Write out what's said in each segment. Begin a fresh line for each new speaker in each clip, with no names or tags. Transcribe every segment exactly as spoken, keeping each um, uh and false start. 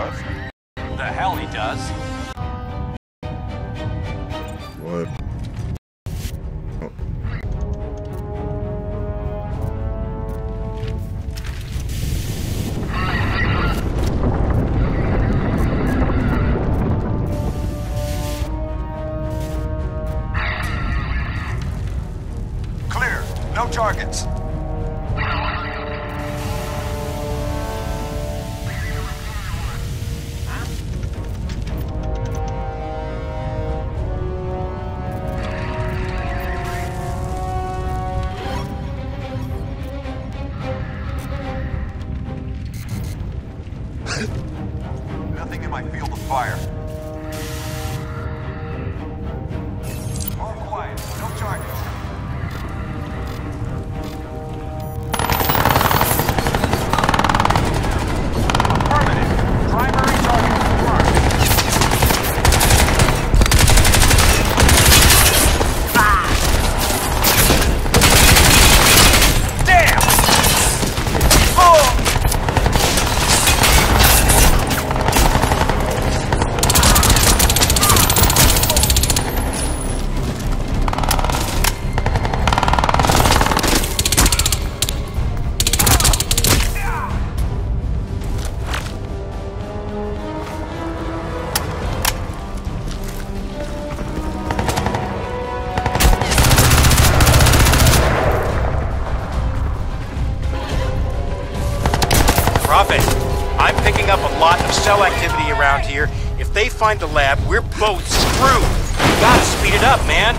does.
The hell he does.
What? Oh.
Clear. No targets. Nothing in my field of fire. More quiet. No targets. Affirmative. Primary target confirmed. Ah! Damn! Oh!
Prophet, I'm picking up a lot of cell activity around here. If they find the lab, we're both screwed. You gotta speed it up, man.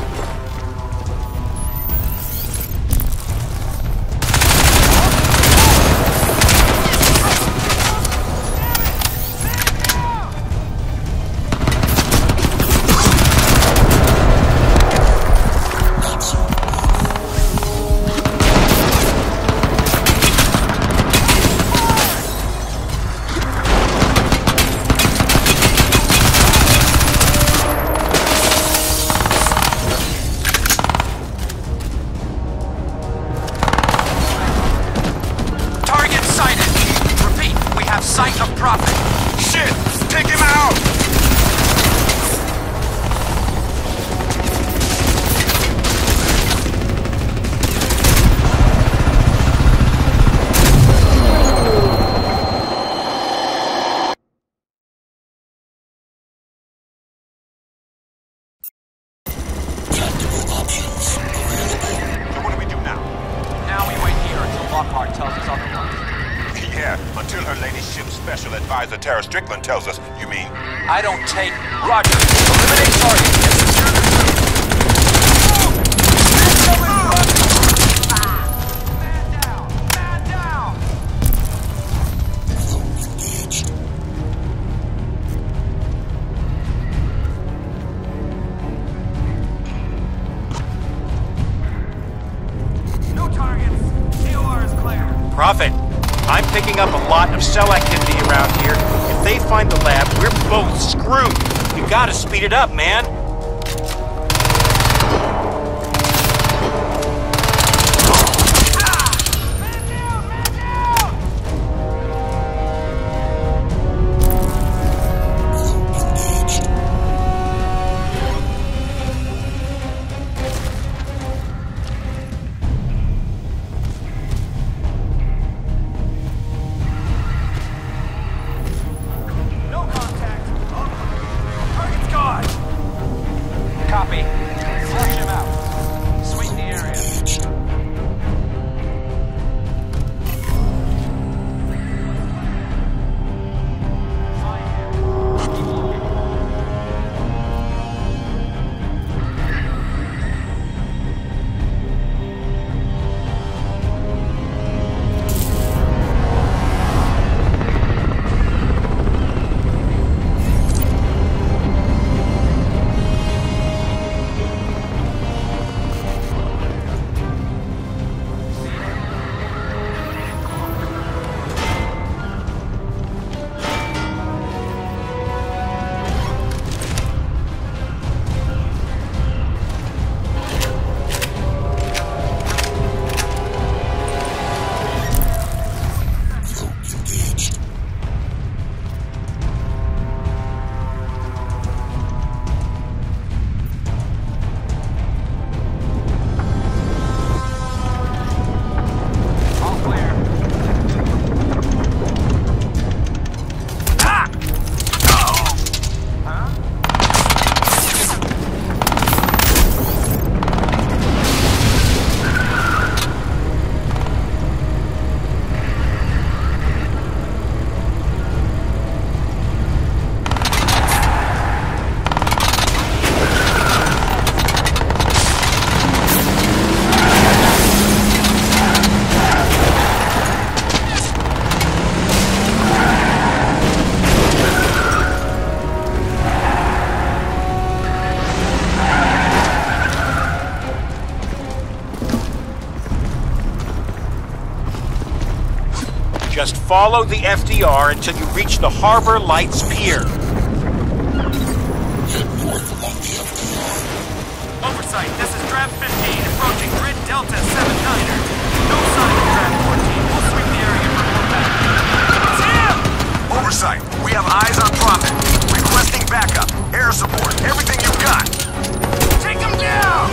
Sight of Prophet.
Shit! Take him out!
Tactical options available.
So what do we do now? Now we wait here until Lockhart tells us otherwise.
Yeah, until her ladyship's special advisor Tara Strickland tells us, you mean?
I don't take... Roger. Eliminate target. Man down. Man down.
Flow engaged.
No targets. C O R is clear.
Prophet, I'm picking up a lot of cell activity around here. If they find the lab, we're both screwed. You gotta speed it up, man. follow the F D R until you reach the Harbor Lights Pier.
Head north along the F D R.
Oversight, this is Draft fifteen, approaching Grid Delta seven niner. No sign of Draft fourteen. We'll sweep the area for more back. It's him!
Oversight, we have eyes on Prophet. Requesting backup, air support, everything you've got.
Take him down!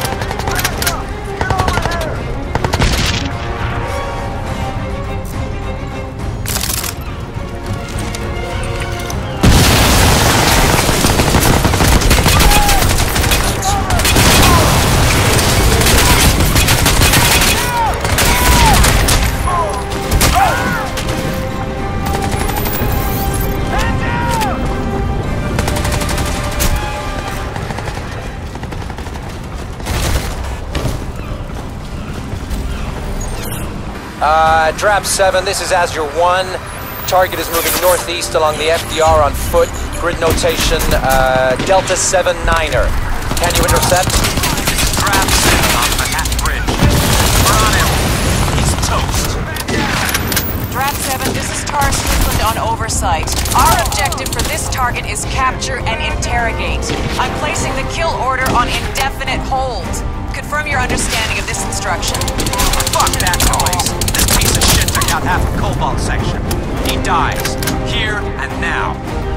Uh, Drab seven, this is Azure one. Target is moving northeast along the F D R on foot. Grid notation, uh, Delta seven niner. Can you intercept?
This is Draft seven on Manhattan Bridge. We're on him. He's toast.
Draft seven, this is Tara Strickland on oversight. Our objective for this target is capture and interrogate. I'm placing the kill order on indefinite hold. Confirm your understanding of this instruction.
Fuck that noise. This piece of shit took out half a Cobalt section. He dies. Here and now.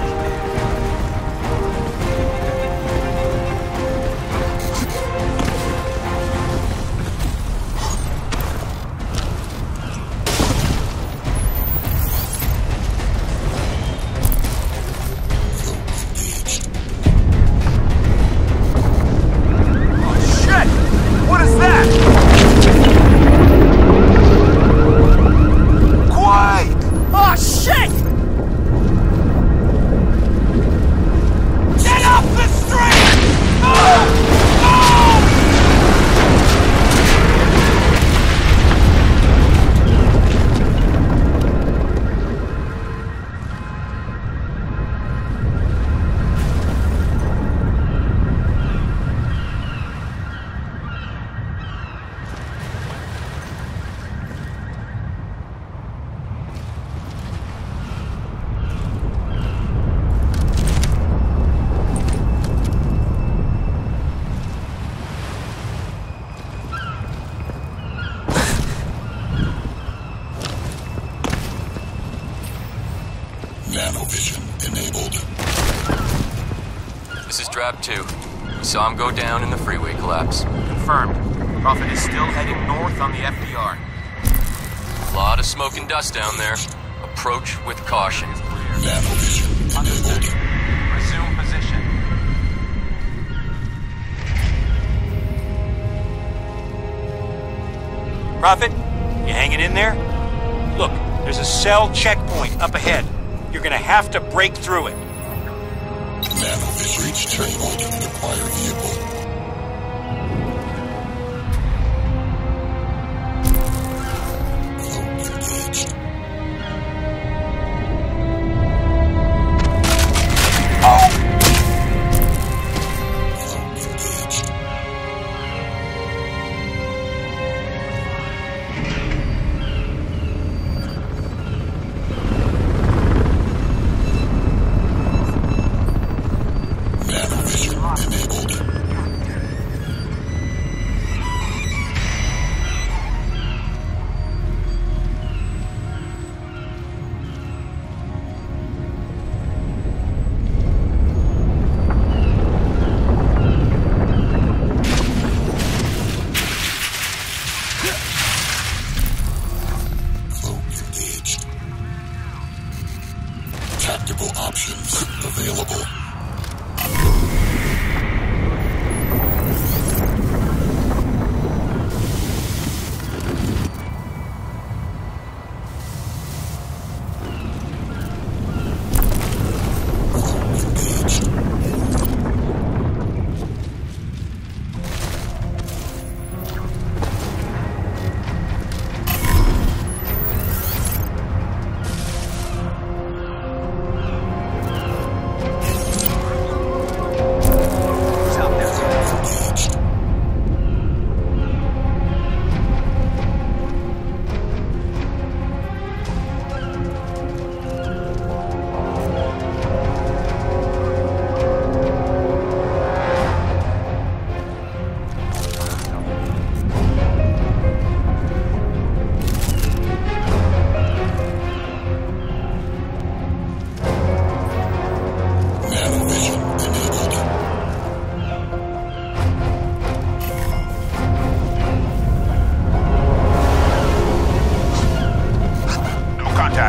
Nanovision enabled.
This is Drab two. We saw him go down in the freeway collapse.
Confirmed. Prophet is still heading north on the F D R.
A lot of smoke and dust down there. Approach with caution.
Nanovision enabled.
Resume position.
Prophet, you hanging in there? Look, there's a cell checkpoint up ahead. You're gonna have to break through it.
Nanovision reach checkpoint. Acquire vehicle. Cloak engaged. Cloak engaged. Nanovision enabled. Cloak engaged. Tactical options available.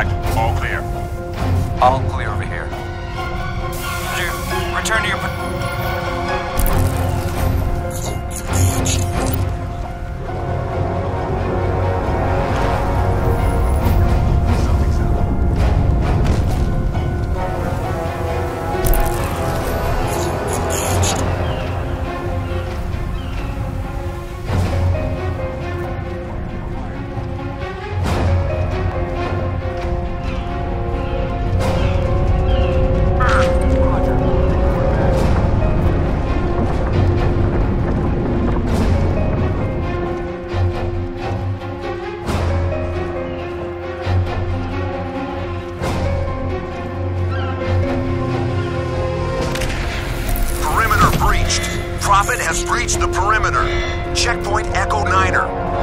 Contact. All clear.
All clear over here.
Roger. Return to your...
Prophet has breached the perimeter. Checkpoint Echo Niner.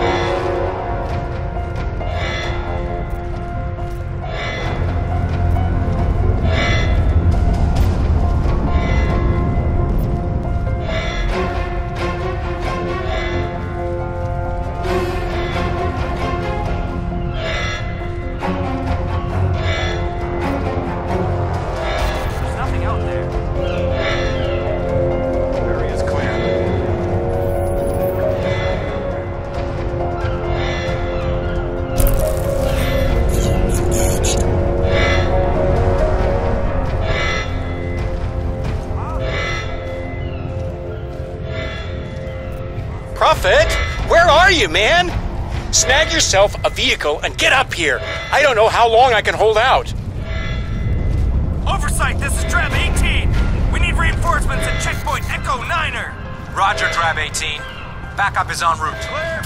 There's nothing out there.
Area's clear.
Prophet, where are you, man? Snag yourself a vehicle and get up here. I don't know how long I can hold out.
Oversight, this is Drab eighteen. We need reinforcements at checkpoint Echo Niner.
Roger, Drab eighteen. Backup is en route.
Clear.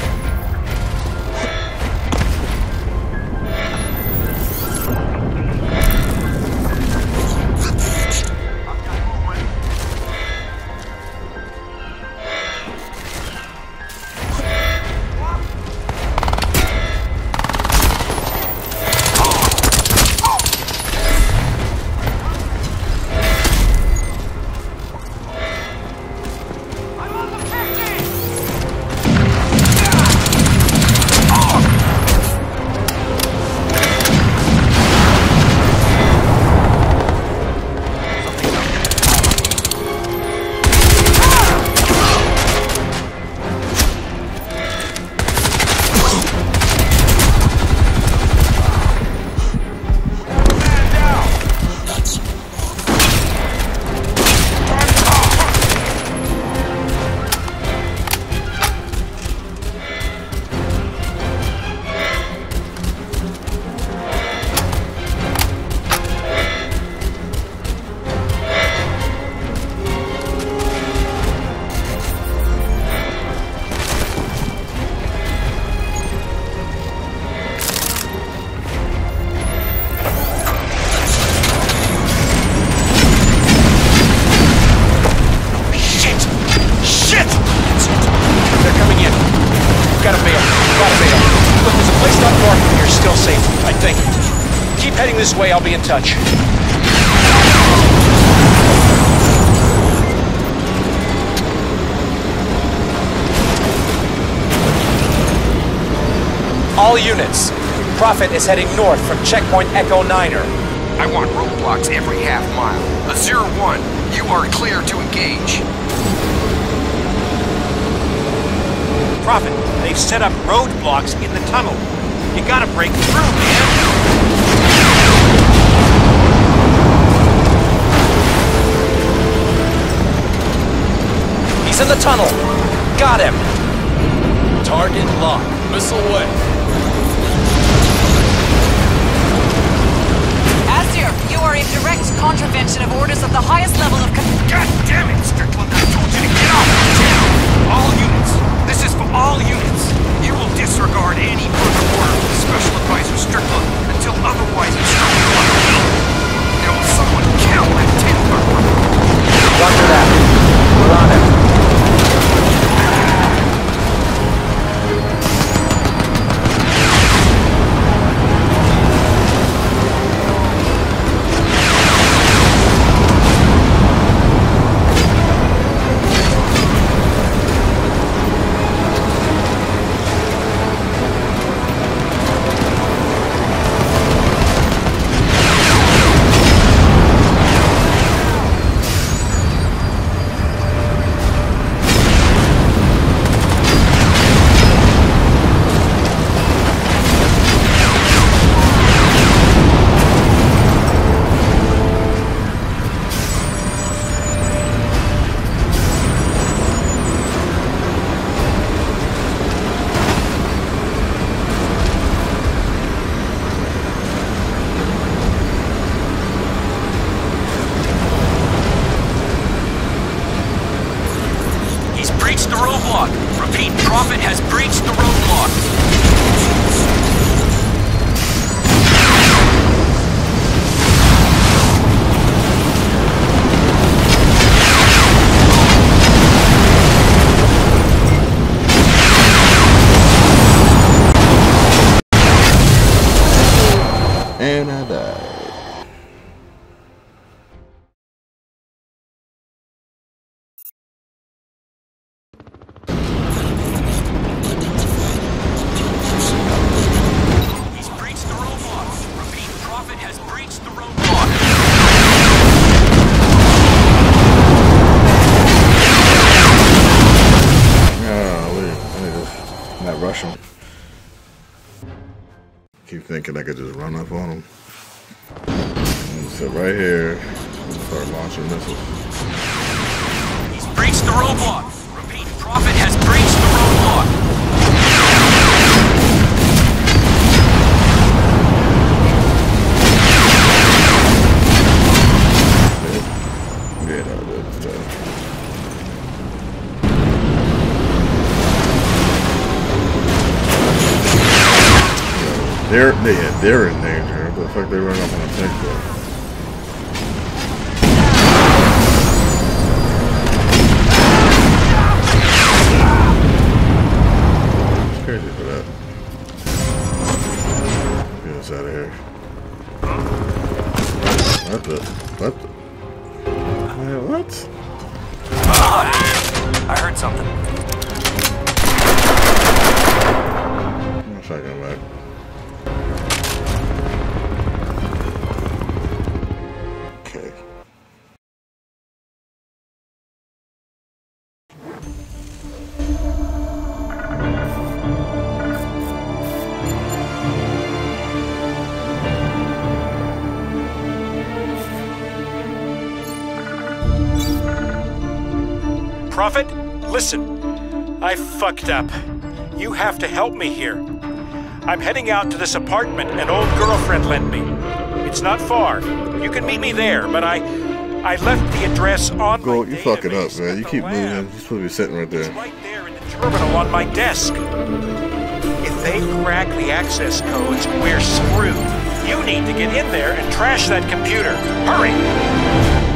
This way, I'll be in touch.
All units. Prophet is heading north from checkpoint Echo Niner.
I want roadblocks every half mile. A zero one, you are clear to engage.
Prophet, they've set up roadblocks in the tunnel. You gotta break through, man.
He's in the tunnel. Got him.
Target locked. Missile away.
Azir, you are in direct contravention of orders of the highest level of...
God damn it, Strickland! I told you to get off the town! All units! This is for all units! You will disregard any further order from Special Advisor Strickland until otherwise instructed. Now will someone count that timber?
Roger that. We're on it.
has breached the roadblock.
And I died.
He's breached the roadblock. Repeat, Prophet has breached the roadblock.
Golly, I need to not rush him. Keep thinking I could just run up on him. And sit right here and start launching missiles.
He's breached the roadblock. Repeat, Prophet has breached the roadblock.
Yeah, no, that's uh, They're, they, yeah, they're in danger. What the fuck they run up on a tank for? It's crazy for that. Get us out of here. What the? What the? Man, what?
Uh, I heard something.
I'm shotgun back. Okay.
Prophet, listen. I fucked up. You have to help me here. I'm heading out to this apartment an old girlfriend lent me. It's not far. You can meet me there, but I I left the address on
Go,
my
you fucking up,
database
man.
at
You
the
keep
lab.
moving. You're supposed to be sitting right there.
It's right there in the terminal on my desk. If they crack the access codes, we're screwed. You need to get in there and trash that computer. Hurry!